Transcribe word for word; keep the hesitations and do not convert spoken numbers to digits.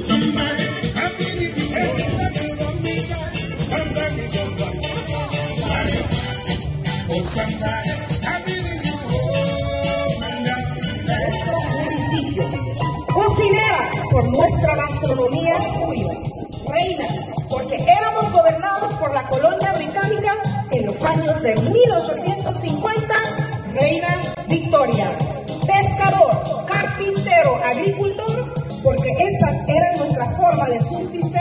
somebody happy with you. Somebody, somebody, oh, somebody happy with you. Cocinera por nuestra gastronomía orgullo. Reina porque éramos gobernados por la colonia británica en los años de mil ochocientos cincuenta. Reina Victoria. Pescador, carpintero, agricultor porque estas eran nuestra forma de subsistir.